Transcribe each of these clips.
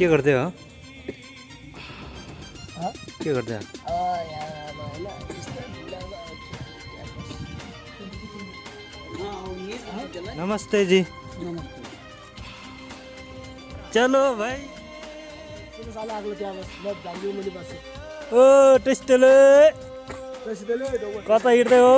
के गर्दै हो के गर्दै नमस्ते जी चलो भाई ओ टेस्टले कता हिँड्दै हो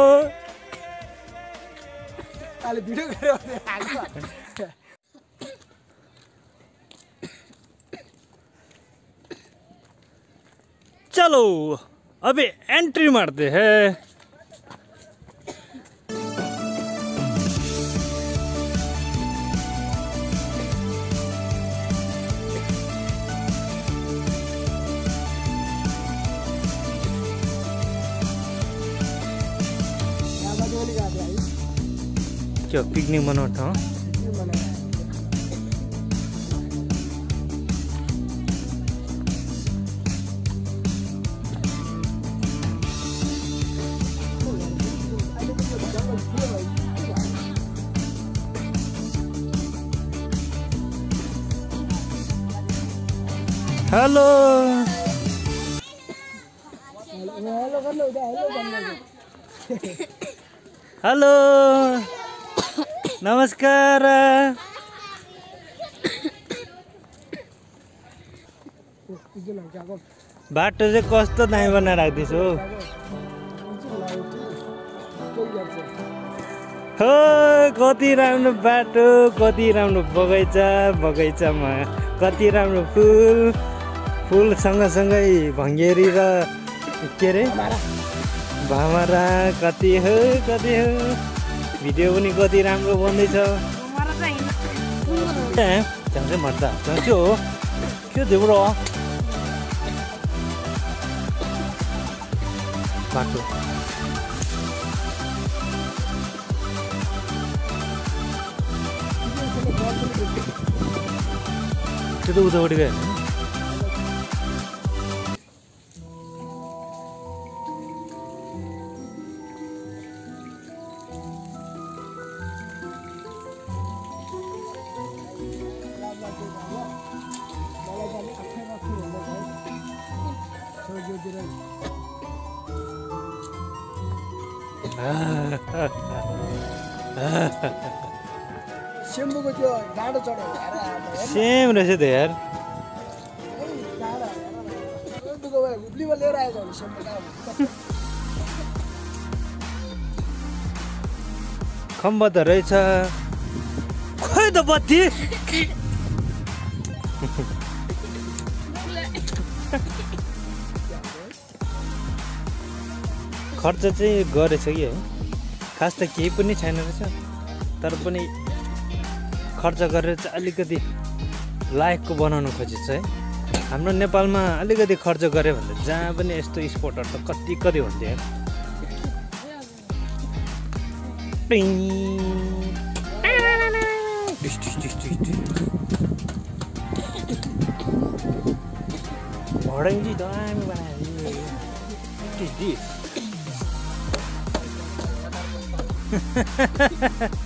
चलो अभी एंट्री मारते हैं क्या पिकनिक मनाउँछ हेलो हेलो नमस्कार बाटो चाहिँ कस्तो दामी बनाएर राख्दैछ हो कति राम्रो बाटो कति राम्रो बगैँचा बगैँचामा कति राम्रो फुल सँगसँगै भङ्गेरी र के अरे भामरा कति हो भिडियो पनि कति राम्रो बन्दैछ चाहिँ मर्दा त्यो हो के तिम्रो बाटो त्यो त उतापट्टि गयो सेम्बुको त्यो डाँडो चढेको सेम रहेछ त यार हुब्लीमा लिएर आएको सेम्बु खम्बा त रहेछ खोइ त बत्ती खर्च चाहिँ गरेछ कि है खास त केही पनि छैन रहेछ तर पनि खर्च गरेर चाहिँ अलिकति लायकको बनाउनु खोजेछ है हाम्रो नेपालमा अलिकति खर्च गऱ्यो भने जहाँ पनि यस्तो स्पोटहरू त कति हुन्थ्यो दामी बनायो